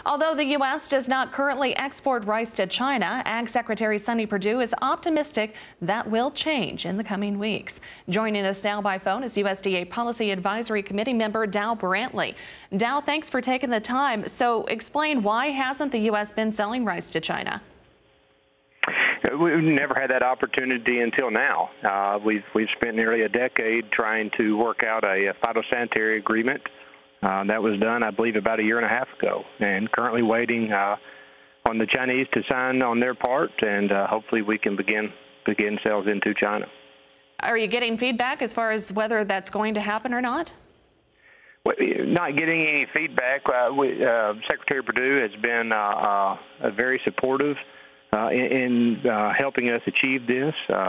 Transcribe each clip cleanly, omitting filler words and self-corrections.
Although the U.S. does not currently export rice to China, Ag Secretary Sonny Perdue is optimistic that will change in the coming weeks. Joining us now by phone is USDA Policy Advisory Committee member Dow Brantley. Dow, thanks for taking the time. So explain, why hasn't the U.S. been selling rice to China? We've never had that opportunity until now. We've spent nearly a decade trying to work out a phytosanitary agreement. That was done, I believe, about a year and a half ago, and currently waiting on the Chinese to sign on their part, and hopefully we can begin sales into China. Are you getting feedback as far as whether that's going to happen or not? Well, not getting any feedback. Secretary Perdue has been very supportive in helping us achieve this.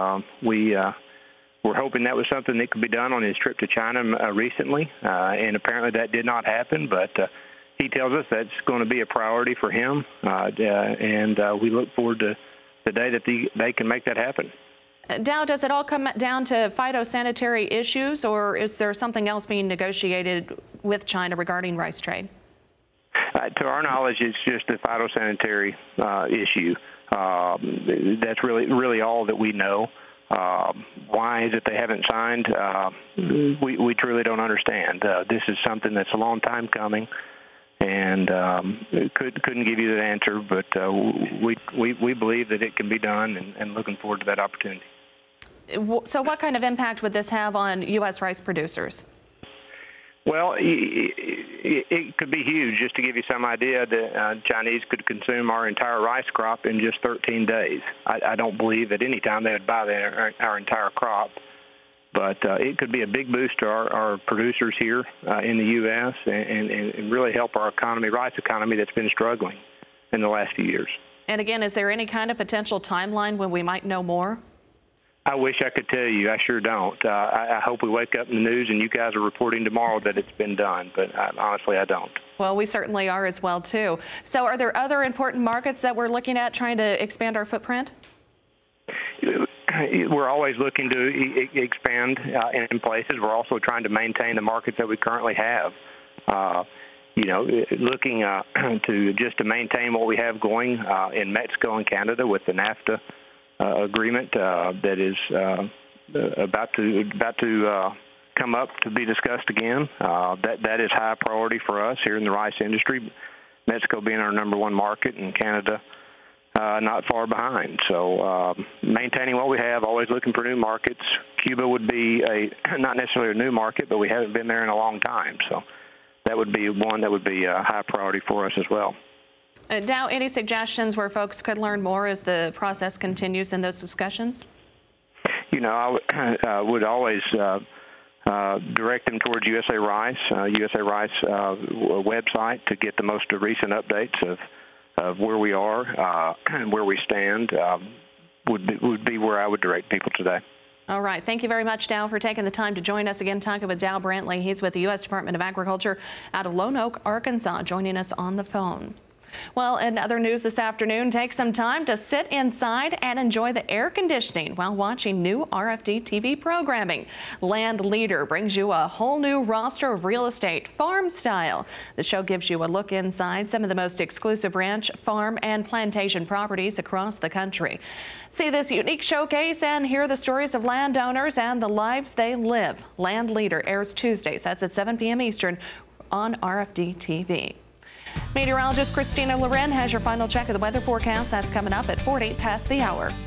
We're hoping that was something that could be done on his trip to China recently, and apparently that did not happen, but he tells us that's going to be a priority for him, and we look forward to the day that they can make that happen. Dow, does it all come down to phytosanitary issues, or is there something else being negotiated with China regarding rice trade? To our knowledge, it's just a phytosanitary issue. That's really all that we know. Why is it they haven't signed? We truly don't understand. This is something that's a long time coming, and couldn't give you that answer. But we believe that it can be done, and looking forward to that opportunity. So, what kind of impact would this have on U.S. rice producers? Well, it could be huge. Just to give you some idea, the Chinese could consume our entire rice crop in just 13 days. I don't believe at any time they would buy our entire crop, but it could be a big boost to our producers here in the U.S. and really help our economy, rice economy, that's been struggling in the last few years. And again, is there any kind of potential timeline when we might know more? I wish I could tell you. I sure don't. I hope we wake up in the news and you guys are reporting tomorrow that it's been done, but honestly, I don't. Well, we certainly are as well, too. So are there other important markets that we're looking at trying to expand our footprint? We're always looking to expand in places. We're also trying to maintain the markets that we currently have. Looking to maintain what we have going in Mexico and Canada with the NAFTA agreement that is about to come up to be discussed again. That is high priority for us here in the rice industry. Mexico being our #1 market, and Canada not far behind. So maintaining what we have, always looking for new markets. Cuba would be not necessarily a new market, but we haven't been there in a long time. So that would be one that would be a high priority for us as well. Dow, any suggestions where folks could learn more as the process continues in those discussions? I would always direct them towards USA Rice, website, to get the most recent updates of where we are and where we stand. Would be where I would direct people today. All right. Thank you very much, Dow, for taking the time to join us again, talking with Dow Brantley. He's with the U.S. Department of Agriculture out of Lone Oak, Arkansas, joining us on the phone. Well, in other news this afternoon, take some time to sit inside and enjoy the air conditioning while watching new RFD-TV programming. Land Leader brings you a whole new roster of real estate, farm style. The show gives you a look inside some of the most exclusive ranch, farm, and plantation properties across the country. See this unique showcase and hear the stories of landowners and the lives they live. Land Leader airs Tuesdays. That's at 7 p.m. Eastern on RFD-TV. Meteorologist Christina Loren has your final check of the weather forecast. That's coming up at 48 past the hour.